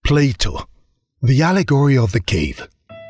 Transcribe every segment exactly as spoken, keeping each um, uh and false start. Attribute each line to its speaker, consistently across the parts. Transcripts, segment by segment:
Speaker 1: Plato, the Allegory of the Cave.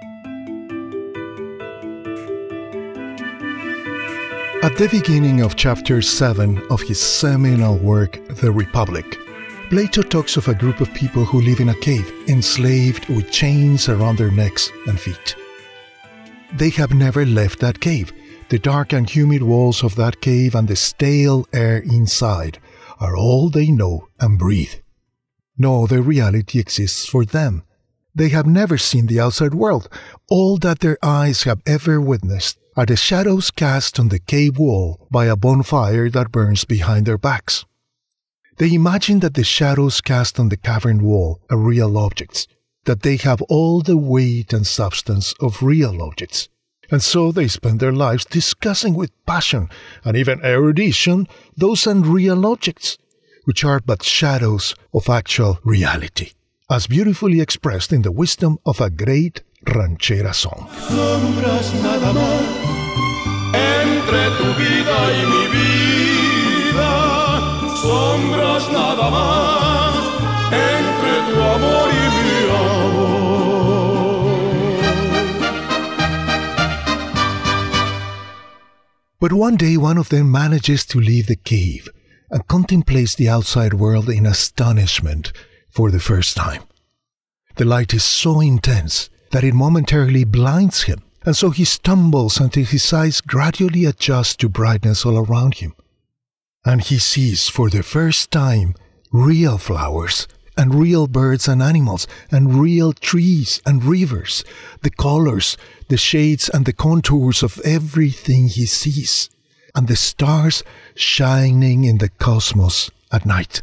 Speaker 1: At the beginning of chapter seven of his seminal work, The Republic, Plato talks of a group of people who live in a cave, enslaved with chains around their necks and feet. They have never left that cave. The dark and humid walls of that cave and the stale air inside are all they know and breathe. No other reality exists for them. They have never seen the outside world. All that their eyes have ever witnessed are the shadows cast on the cave wall by a bonfire that burns behind their backs. They imagine that the shadows cast on the cavern wall are real objects, that they have all the weight and substance of real objects. And so they spend their lives discussing with passion and even erudition those unreal objects, which are but shadows of actual reality, as beautifully expressed in the wisdom of a great ranchera song.
Speaker 2: Sombras nada más entre tu vida y mi vida. Sombras nada más entre tu amor y mi amor.
Speaker 1: But one day one of them manages to leave the cave and contemplates the outside world in astonishment for the first time. The light is so intense that it momentarily blinds him, and so he stumbles until his eyes gradually adjust to brightness all around him. And he sees for the first time real flowers, and real birds and animals, and real trees and rivers, the colors, the shades and the contours of everything he sees, and the stars shining in the cosmos at night.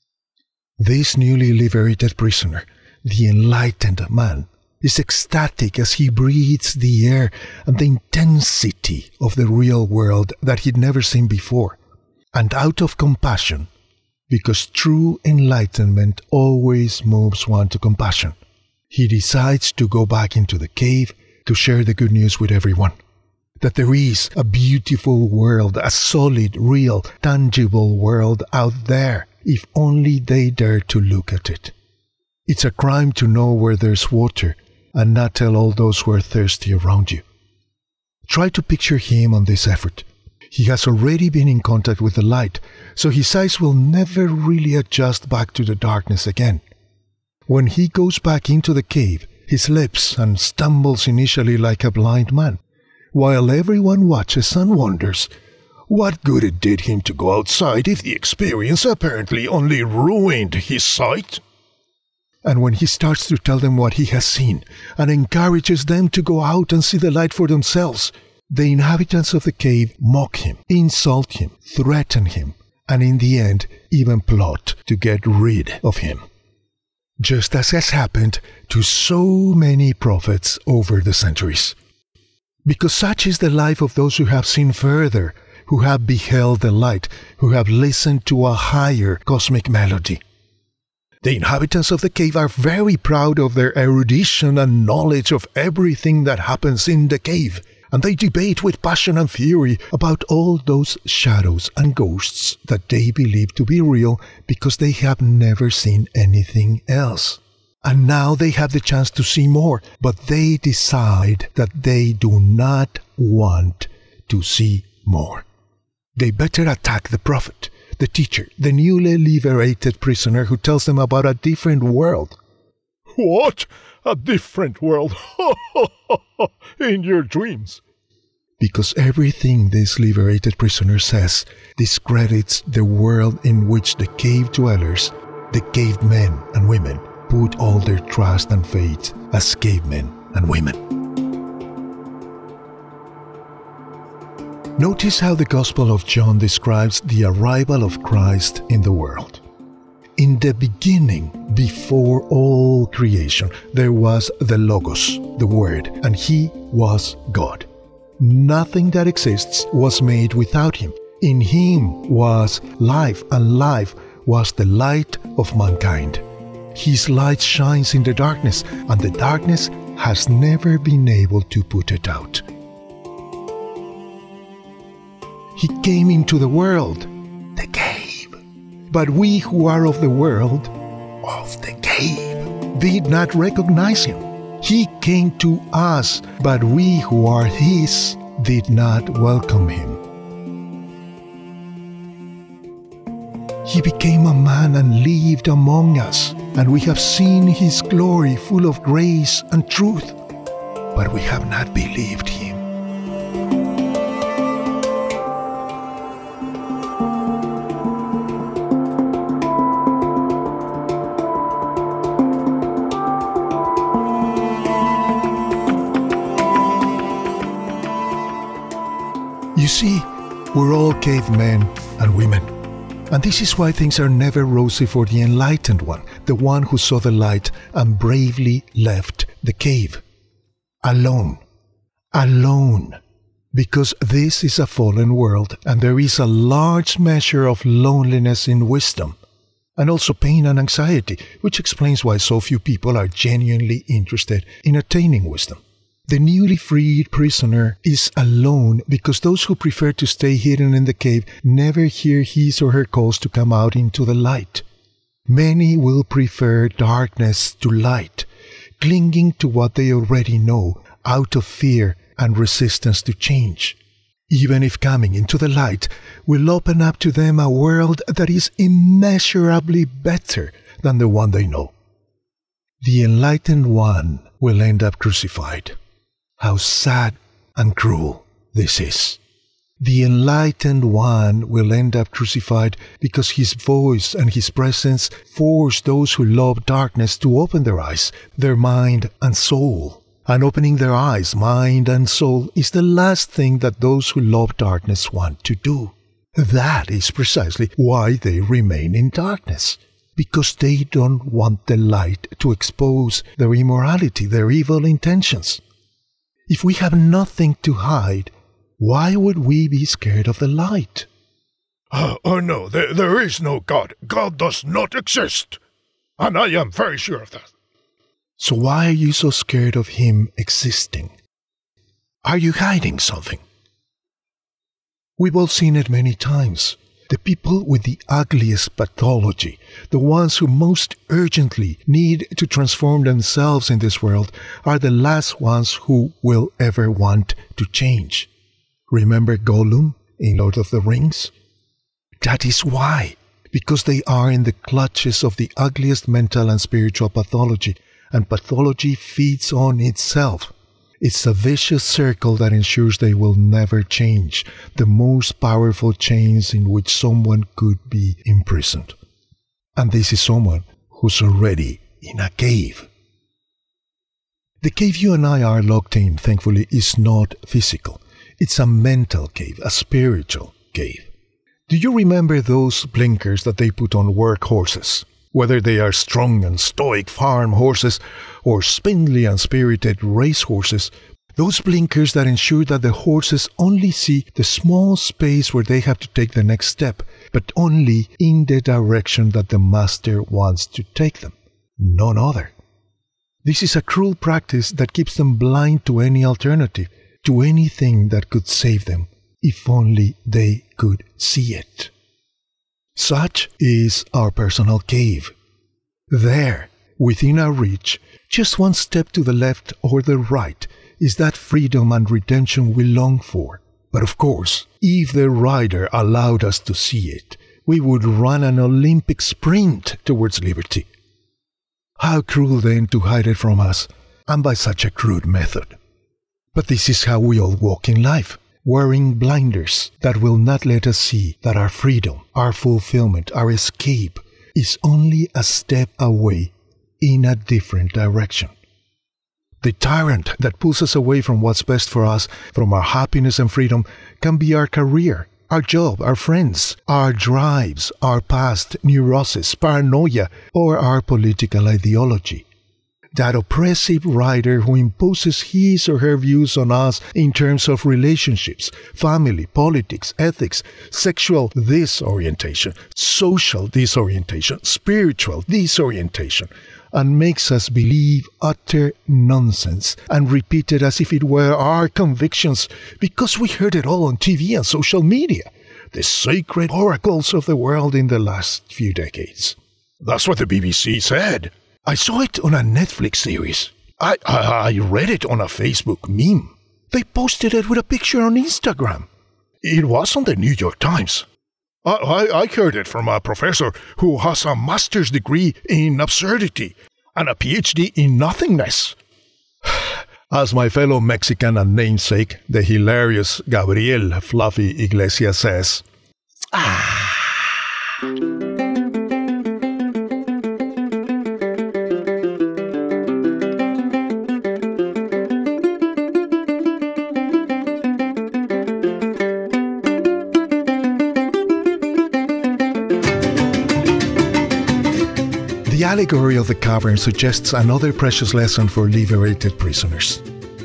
Speaker 1: This newly liberated prisoner, the enlightened man, is ecstatic as he breathes the air and the intensity of the real world that he'd never seen before. And out of compassion, because true enlightenment always moves one to compassion, he decides to go back into the cave to share the good news with everyone. That there is a beautiful world, a solid, real, tangible world out there, if only they dare to look at it. It's a crime to know where there's water and not tell all those who are thirsty around you. Try to picture him on this effort. He has already been in contact with the light, so his eyes will never really adjust back to the darkness again. When he goes back into the cave, he slips and stumbles initially like a blind man, while everyone watches and wonders what good it did him to go outside if the experience apparently only ruined his sight. And when he starts to tell them what he has seen and encourages them to go out and see the light for themselves, the inhabitants of the cave mock him, insult him, threaten him, and in the end even plot to get rid of him. Just as has happened to so many prophets over the centuries. Because such is the life of those who have seen further, who have beheld the light, who have listened to a higher cosmic melody. The inhabitants of the cave are very proud of their erudition and knowledge of everything that happens in the cave, and they debate with passion and fury about all those shadows and ghosts that they believe to be real because they have never seen anything else. And now they have the chance to see more, but they decide that they do not want to see more. They better attack the prophet, the teacher, the newly liberated prisoner who tells them about a different world.
Speaker 3: What? A different world? In your dreams.
Speaker 1: Because everything this liberated prisoner says discredits the world in which the cave dwellers, the cave men and women, put all their trust and faith as cavemen and women. Notice how the Gospel of John describes the arrival of Christ in the world. In the beginning, before all creation, there was the Logos, the Word, and He was God. Nothing that exists was made without Him. In Him was life, and life was the light of mankind. His light shines in the darkness, and the darkness has never been able to put it out. He came into the world, the cave. But we who are of the world, of the cave, did not recognize him. He came to us, but we who are his did not welcome him. He became a man and lived among us, and we have seen his glory full of grace and truth, but we have not believed him. You see, we're all cavemen and women. And this is why things are never rosy for the enlightened one, the one who saw the light and bravely left the cave. Alone. Alone. Because this is a fallen world, and there is a large measure of loneliness in wisdom, and also pain and anxiety, which explains why so few people are genuinely interested in attaining wisdom. The newly freed prisoner is alone because those who prefer to stay hidden in the cave never hear his or her calls to come out into the light. Many will prefer darkness to light, clinging to what they already know out of fear and resistance to change. Even if coming into the light will open up to them a world that is immeasurably better than the one they know. The enlightened one will end up crucified. How sad and cruel this is. The enlightened one will end up crucified because his voice and his presence force those who love darkness to open their eyes, their mind and soul. And opening their eyes, mind and soul is the last thing that those who love darkness want to do. That is precisely why they remain in darkness. Because they don't want the light to expose their immorality, their evil intentions. If we have nothing to hide, why would we be scared of the light?
Speaker 3: Oh, oh no, there, there is no God. God does not exist. And I am very sure of that.
Speaker 1: So why are you so scared of him existing? Are you hiding something? We've all seen it many times. The people with the ugliest pathology, the ones who most urgently need to transform themselves in this world, are the last ones who will ever want to change. Remember Gollum in Lord of the Rings? That is why, because they are in the clutches of the ugliest mental and spiritual pathology, and pathology feeds on itself. It's a vicious circle that ensures they will never change, the most powerful chains in which someone could be imprisoned. And this is someone who's already in a cave. The cave you and I are locked in, thankfully, is not physical. It's a mental cave, a spiritual cave. Do you remember those blinkers that they put on work horses? Whether they are strong and stoic farm horses or spindly and spirited race horses, those blinkers that ensure that the horses only see the small space where they have to take the next step, but only in the direction that the master wants to take them, none other. This is a cruel practice that keeps them blind to any alternative, to anything that could save them, if only they could see it. Such is our personal cave. There, within our reach, just one step to the left or the right, is that freedom and redemption we long for. But of course, if the rider allowed us to see it, we would run an Olympic sprint towards liberty. How cruel then to hide it from us, and by such a crude method. But this is how we all walk in life. Wearing blinders that will not let us see that our freedom, our fulfillment, our escape is only a step away in a different direction. The tyrant that pulls us away from what's best for us, from our happiness and freedom, can be our career, our job, our friends, our drives, our past neurosis, paranoia, or our political ideology. That oppressive rider who imposes his or her views on us in terms of relationships, family, politics, ethics, sexual disorientation, social disorientation, spiritual disorientation, and makes us believe utter nonsense and repeat it as if it were our convictions because we heard it all on T V and social media, the sacred oracles of the world in the last few decades.
Speaker 3: That's what the B B C said. I saw it on a Netflix series. I, I, I read it on a Facebook meme. They posted it with a picture on Instagram. It was on the New York Times. I, I, I heard it from a professor who has a master's degree in absurdity and a PhD in nothingness. As my fellow Mexican and namesake, the hilarious Gabriel Fluffy Iglesias says, ah.
Speaker 1: The allegory of the cavern suggests another precious lesson for liberated prisoners.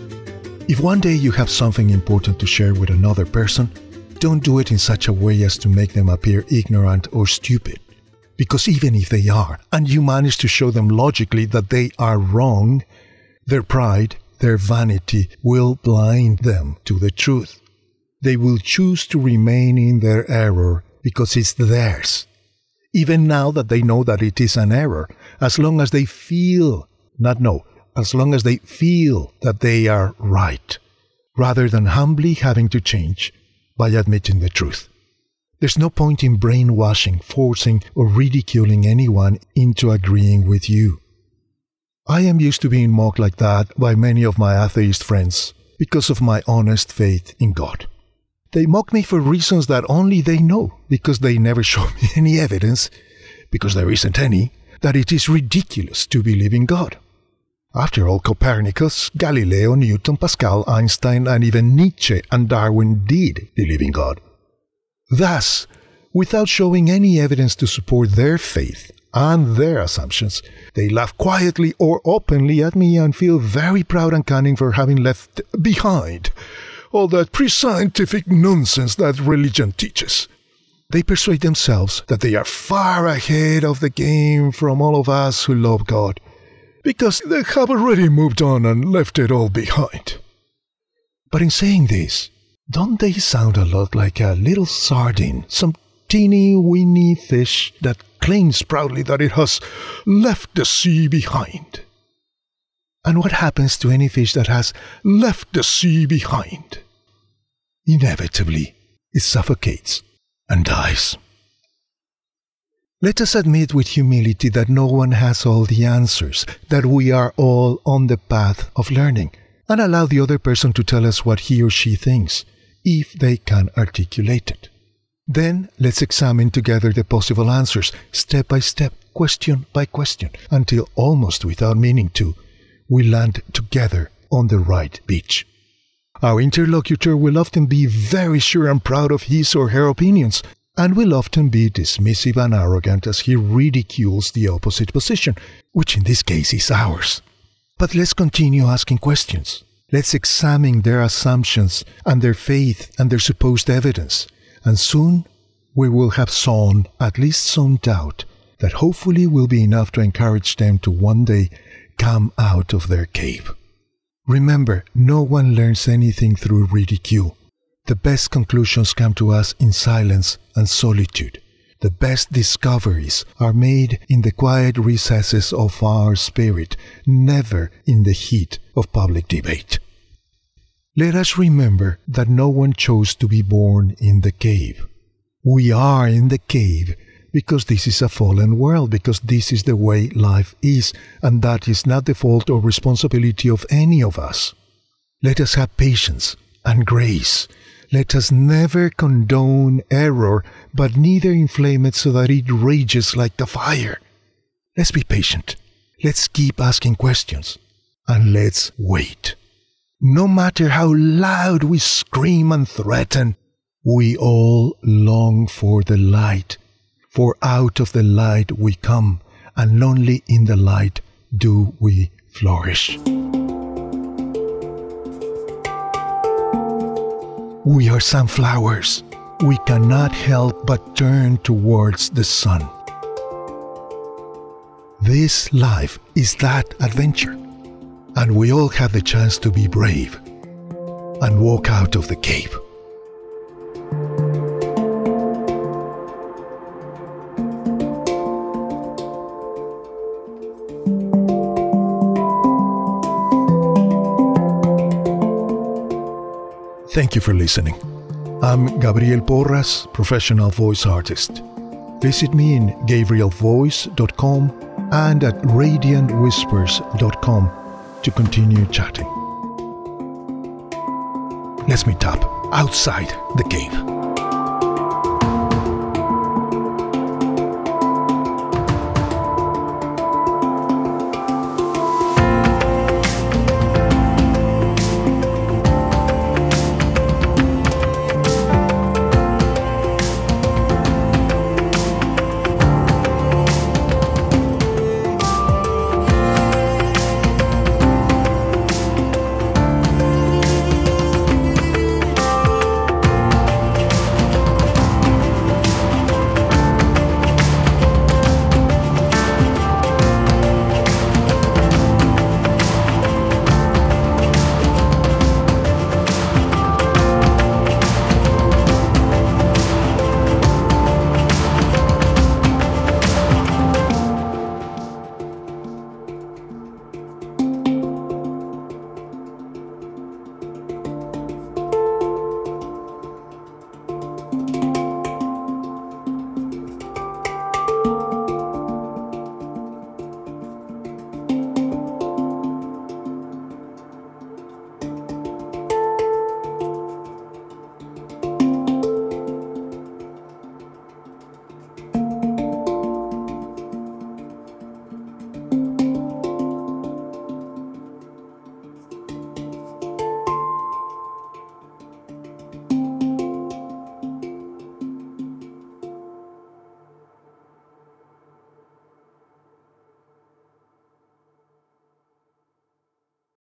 Speaker 1: If one day you have something important to share with another person, don't do it in such a way as to make them appear ignorant or stupid. Because even if they are, and you manage to show them logically that they are wrong, their pride, their vanity will blind them to the truth. They will choose to remain in their error because it's theirs. Even now that they know that it is an error, as long as they feel, not know, as long as they feel that they are right, rather than humbly having to change by admitting the truth. There's no point in brainwashing, forcing, or ridiculing anyone into agreeing with you. I am used to being mocked like that by many of my atheist friends because of my honest faith in God. They mock me for reasons that only they know, because they never show me any evidence, because there isn't any, that it is ridiculous to believe in God. After all, Copernicus, Galileo, Newton, Pascal, Einstein, and even Nietzsche and Darwin did believe in God. Thus, without showing any evidence to support their faith and their assumptions, they laugh quietly or openly at me and feel very proud and cunning for having left behind all that pre-scientific nonsense that religion teaches. They persuade themselves that they are far ahead of the game from all of us who love God, because they have already moved on and left it all behind. But in saying this, don't they sound a lot like a little sardine, some teeny weeny fish that claims proudly that it has left the sea behind? And what happens to any fish that has left the sea behind? Inevitably, it suffocates and dies. Let us admit with humility that no one has all the answers, that we are all on the path of learning, and allow the other person to tell us what he or she thinks, if they can articulate it. Then let's examine together the possible answers, step by step, question by question, until almost without meaning to, we land together on the right beach. Our interlocutor will often be very sure and proud of his or her opinions, and will often be dismissive and arrogant as he ridicules the opposite position, which in this case is ours. But let's continue asking questions. Let's examine their assumptions and their faith and their supposed evidence, and soon we will have sown at least some doubt that hopefully will be enough to encourage them to one day come out of their cave. Remember, no one learns anything through ridicule. The best conclusions come to us in silence and solitude. The best discoveries are made in the quiet recesses of our spirit, never in the heat of public debate. Let us remember that no one chose to be born in the cave. We are in the cave because this is a fallen world, because this is the way life is, and that is not the fault or responsibility of any of us. Let us have patience and grace. Let us never condone error, but neither inflame it so that it rages like the fire. Let's be patient. Let's keep asking questions. And let's wait. No matter how loud we scream and threaten, we all long for the light. For out of the light we come, and only in the light do we flourish. We are sunflowers. We cannot help but turn towards the sun. This life is that adventure, and we all have the chance to be brave and walk out of the cave.
Speaker 4: Thank you.
Speaker 1: Thank you for listening. I'm Gabriel Porras, professional voice artist. Visit me in gabriel voice dot com and at radiant whispers dot com to continue chatting. Let's meet up outside the cave.